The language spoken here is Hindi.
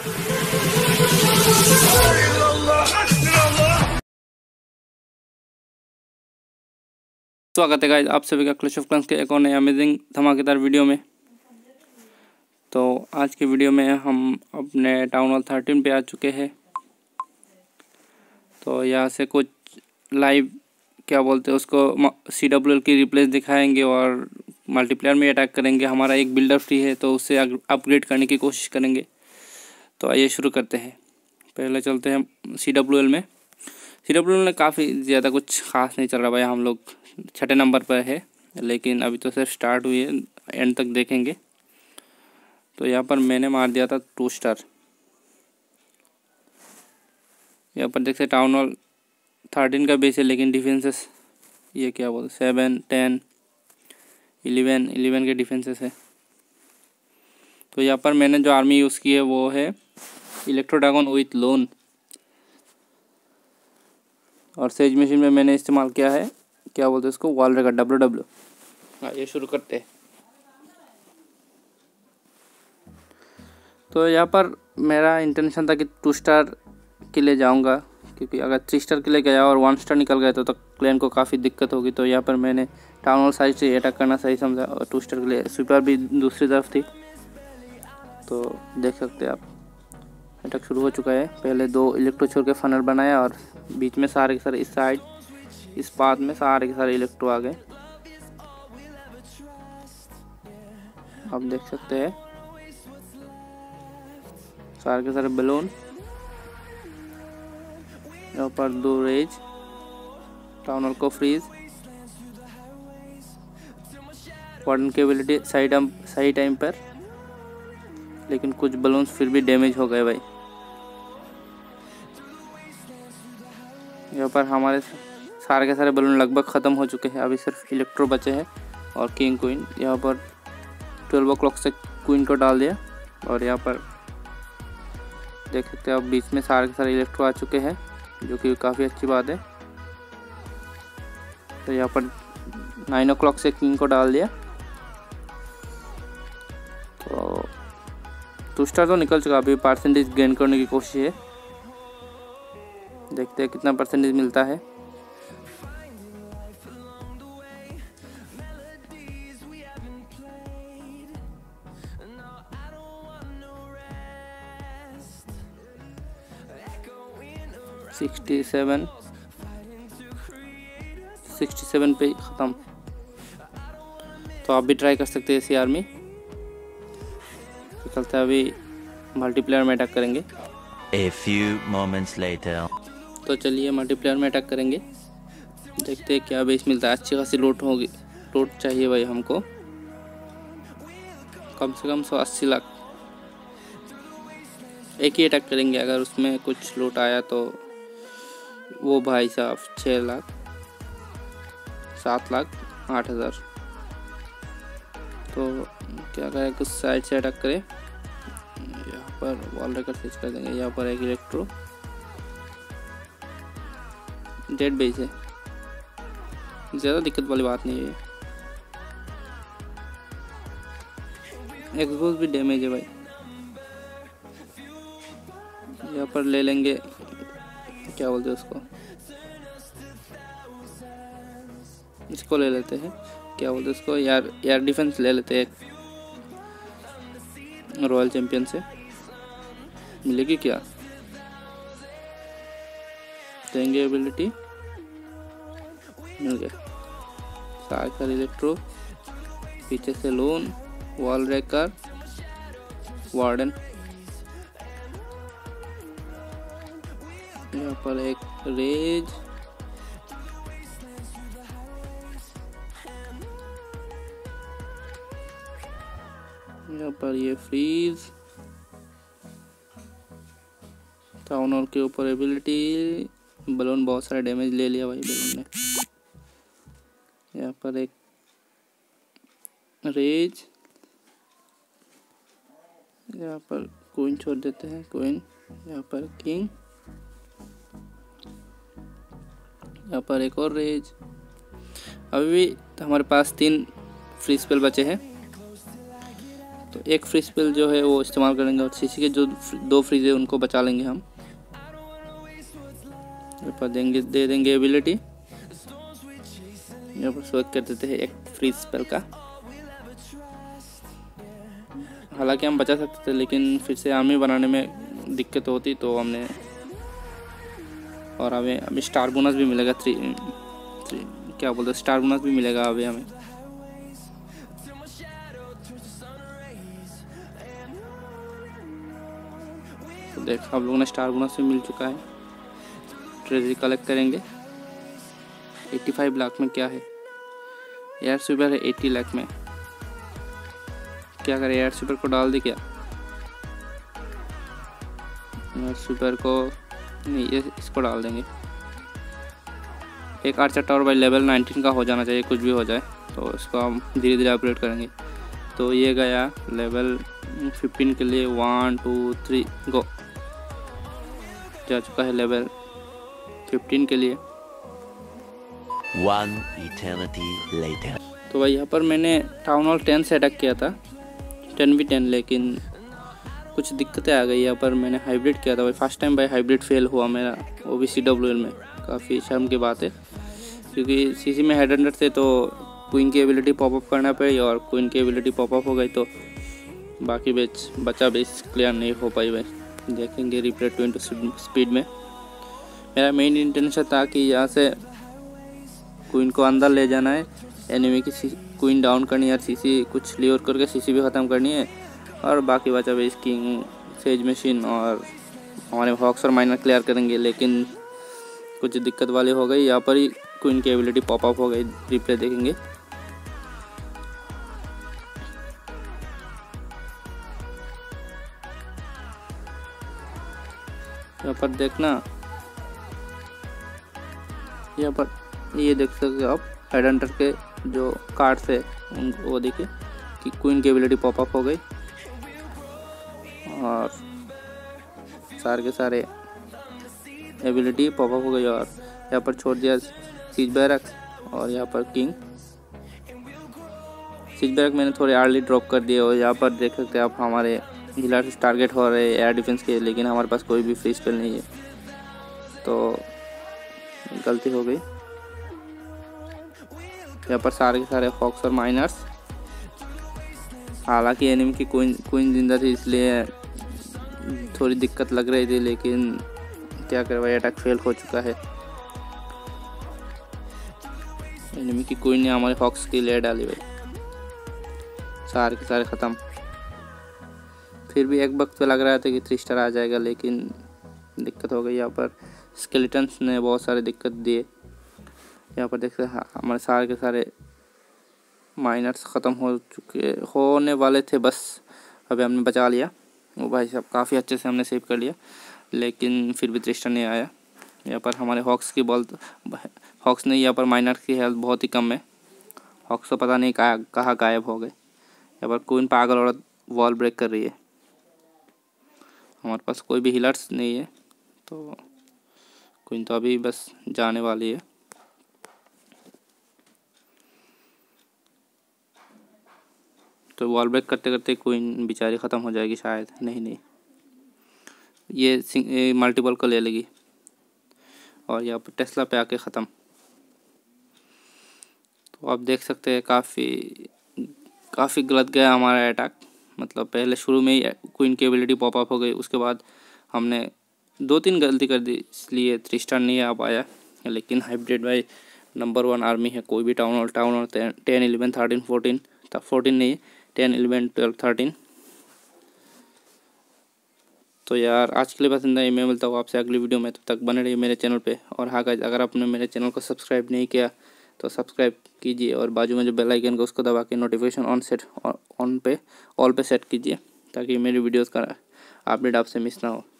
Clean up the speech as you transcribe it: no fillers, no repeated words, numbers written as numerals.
स्वागत है गाइस आप सभी का क्लैश ऑफ क्लैंस के एक और नए अमेजिंग धमाकेदार वीडियो में। तो आज की वीडियो में हम अपने टाउन हॉल 13 पे आ चुके हैं। तो यहाँ से कुछ लाइव क्या बोलते हैं उसको CWL की रिप्लेस दिखाएंगे और मल्टीप्लेयर में अटैक करेंगे। हमारा एक बिल्डर फ्री है तो उससे अपग्रेड करने की कोशिश करेंगे। तो आइए शुरू करते हैं। पहले चलते हैं CWL में। CWL में काफ़ी ज़्यादा कुछ खास नहीं चल रहा भाई, हम लोग 6 नंबर पर है, लेकिन अभी तो सिर्फ स्टार्ट हुई है, एंड तक देखेंगे। तो यहाँ पर मैंने मार दिया था 2 स्टार। यहाँ पर देख सकते टाउन हॉल 13 का बेस है, लेकिन डिफेंसेस ये क्या बोलते 7, 10, 11 के डिफेंसेस है। तो यहाँ पर मैंने जो आर्मी यूज़ की है वो है इलेक्ट्रो ड्रैगन विथ लोन, और सेज मशीन में मैंने इस्तेमाल किया है क्या बोलते हैं उसको वॉल रेकर WW। ये शुरू करते हैं। तो यहाँ पर मेरा इंटेंशन था कि 2 स्टार के लिए जाऊँगा, क्योंकि अगर 3 स्टार के लिए गया और 1 स्टार निकल गया तो क्लैन को काफ़ी दिक्कत होगी। तो यहाँ पर मैंने टाउन हॉल साइड से अटैक करना सही समझा, और 2 स्टार के लिए स्वीपर भी दूसरी तरफ थी। तो देख सकते हैं आप अटैक शुरू हो चुका है। पहले 2 इलेक्ट्रो छोड़ के फनल बनाया और बीच में सारे के सारे इस साइड इस पाथ में सारे के सारे इलेक्ट्रो आ गए। आप देख सकते हैं सारे के सारे बलून। यहाँ पर 2 रेज, टाउन हॉल को फ्रीज, वार्डन की एबिलिटी सही टाइम पर, लेकिन कुछ बलून्स फिर भी डैमेज हो गए भाई। यहाँ पर हमारे सारे के सारे बलून लगभग ख़त्म हो चुके हैं, अभी सिर्फ इलेक्ट्रो बचे हैं और किंग क्वीन। यहाँ पर 12 o'clock से क्वीन को डाल दिया, और यहाँ पर देख सकते हैं आप बीच में सारे के सारे इलेक्ट्रो आ चुके हैं, जो कि काफ़ी अच्छी बात है। तो यहाँ पर 9 o'clock से किंग को डाल दिया। तो 2 स्टार तो निकल चुका, अभी परसेंटेज गेन करने की कोशिश है, देखते हैं कितना परसेंटेज मिलता है। $67 पे ख़त्म। तो आप भी ट्राई कर सकते हैं ऐसी आर्मी। तो चलते हैं अभी मल्टीप्लेयर में अटैक करेंगे। A few moments later. तो चलिए मल्टीप्लेयर में अटैक करेंगे, देखते हैं क्या बेस मिलता है। अच्छी खासी लूट होगी, लूट चाहिए भाई हमको, कम से कम 180 लाख। एक ही अटैक करेंगे, अगर उसमें कुछ लूट आया तो वो भाई साहब 6 लाख, 7 लाख, 8,000। तो क्या करें, कुछ साइड से अटैक करें। यहाँ पर वॉल रेकर स्विच कर देंगे। यहाँ पर एक इलेक्ट्रो डेड बेस है, ज़्यादा दिक्कत वाली बात नहीं है। एक्सपोज भी डैमेज है भाई। यहाँ पर ले लेंगे क्या बोलते हैं उसको, इसको ले लेते हैं, क्या बोलते हैं उसको, यार डिफेंस ले लेते हैं। रॉयल चैंपियन से मिलेगी क्या, देंगे एबिलिटी, मिल गया। साइकिल इलेक्ट्रो, पीछे से लोन, वॉल रेकर, वार्डन। यहाँ पर एक रेज, यहाँ पर ये फ्रीज, टाउन हॉल के ऊपर एबिलिटी। बलून बहुत सारे डैमेज ले लिया भाई बलून ने। यहाँ पर एक रेज, यहाँ पर क्वीन छोड़ देते हैं, क्वीन। यहाँ पर किंग, यहाँ पर एक और रेज। अभी भी हमारे पास 3 फ्री स्पेल बचे हैं। तो एक फ्री स्पेल जो है वो इस्तेमाल करेंगे और सीसी के जो 2 फ्रीज है उनको बचा लेंगे हम। यहाँ पर दे देंगे एबिलिटी, यहाँ पर सेलेक्ट कर देते हैं एक फ्री स्पेल का। हालांकि हम बचा सकते थे लेकिन फिर से आर्मी बनाने में दिक्कत होती तो हमने, और हमें स्टार बोनस भी मिलेगा, क्या बोलते स्टार बोनस भी मिलेगा अभी हमें। तो देख हम लोगों ने स्टार बोनस भी मिल चुका है। ट्रेजरी कलेक्ट करेंगे। 85 लाख में क्या है, एयर स्वीपर है 80 लाख में। क्या करें, एयर स्वीपर को डाल दे क्या? एयर स्वीपर को नहीं, ये इसको डाल देंगे। एक आर्चर टावर भाई लेवल 19 का हो जाना चाहिए, कुछ भी हो जाए तो इसको हम धीरे धीरे अपग्रेड करेंगे। तो ये गया लेवल 15 के लिए 1 2 3 गो, जा चुका है लेवल 15 के लिए। 1 eternity later. तो भाई यहाँ पर मैंने टाउन हॉल 10 से अटैक किया था 10v10, लेकिन कुछ दिक्कतें आ गई। यहाँ पर मैंने हाइब्रिड किया था भाई, फर्स्ट टाइम भाई हाइब्रिड फेल हुआ मेरा, वो भी CWL में। काफ़ी शर्म की बात है क्योंकि सीसी में हेड हंटर थे तो क्वीन की एबिलिटी पॉपअप करना पड़ी और क्वीन की एबिलिटी पॉपअप हो गई तो बाकी बचा बेस क्लियर नहीं हो पाई भाई। देखेंगे रिप्ले 20 स्पीड में। मेरा मेन इंटेंशन था कि यहाँ से क्वीन को अंदर ले जाना है, एनिमी की क्वीन डाउन करनी है, सीसी कुछ लियोर करके सीसी भी ख़त्म करनी है और बाकी बचा बेस किंग सेज मशीन और हमारे हॉक्स और माइनर क्लियर करेंगे। लेकिन कुछ दिक्कत वाली हो गई, यहाँ पर ही क्वीन की एबिलिटी पॉपअप हो गई। रिप्ले देखेंगे। यहाँ पर देखना, यहाँ पर ये देख सकते हो आप हेड हंटर के जो कार्ड्स है उनको, वो देखिए कि क्वीन की एबिलिटी पॉपअप हो गई और सारे के सारे एबिलिटी पॉपअप हो गई। और यहाँ पर छोड़ दिया सीज बैरक और यहाँ पर किंग। सीज बैरक मैंने थोड़े अर्ली ड्रॉप कर दिए और यहाँ पर देख सकते हैं आप हमारे हीलर्स टारगेट हो रहे हैं एयर डिफेंस के, लेकिन हमारे पास कोई भी फ्री स्पेल नहीं है तो गलती हो गई। यहाँ पर सारे के सारे हॉक्स और माइनर्स, हालांकि एनिमी की क्वीन जिंदा थी इसलिए थोड़ी दिक्कत लग रही थी, लेकिन क्या करें भाई अटैक फेल हो चुका है। एनिमी की क्वीन ने हमारे हॉक्स की ले डाली भाई, सारे के सारे ख़त्म। फिर भी एक वक्त पे लग रहा था कि 3 स्टार आ जाएगा, लेकिन दिक्कत हो गई। यहाँ पर स्केलेटन्स ने बहुत सारे दिक्कत दिए। यहाँ पर देखते हैं हमारे सारे के सारे माइनर्स ख़त्म होने वाले थे, बस अभी हमने बचा लिया। वो भाई साहब काफ़ी अच्छे से हमने सेव कर लिया, लेकिन फिर भी 3 स्टार नहीं आया। यहाँ पर हमारे हॉक्स ने, यहाँ पर माइनर की हेल्थ बहुत ही कम है। हॉक्स तो पता नहीं कहाँ गायब हो गए। यहाँ पर क्वीन पागल औरत वॉल ब्रेक कर रही है। हमारे पास कोई भी हीलर्स नहीं है तो क्वीन तो अभी बस जाने वाली है। तो वॉल ब्रेक करते करते क्वीन बेचारी ख़त्म हो जाएगी शायद। नहीं, ये मल्टीपल को ले लेगी और यहाँ पर टेस्ला पे आके ख़त्म। तो आप देख सकते हैं काफ़ी गलत गया हमारा अटैक। मतलब पहले शुरू में ही क्वीन की एबिलिटी पॉपअप हो गई, उसके बाद हमने 2-3 गलती कर दी, इसलिए 3 स्टार नहीं आ पाया। लेकिन हाइब्रिड भाई नंबर 1 आर्मी है। कोई भी टाउन हॉल 10, 11, 13, 14 नहीं, 10, 11, 12, 13। तो यार आज के लिए बस इतना ही। मैं मिलता हूँ आपसे अगली वीडियो में, तब तक बने रहिए मेरे चैनल पे। और हाँ गाइस, अगर आपने मेरे चैनल को सब्सक्राइब नहीं किया तो सब्सक्राइब कीजिए और बाजू में जो बेल आइकन का उसको दबा के नोटिफिकेशन ऑल पे सेट कीजिए ताकि मेरी वीडियोस का अपडेट आपसे मिस ना हो।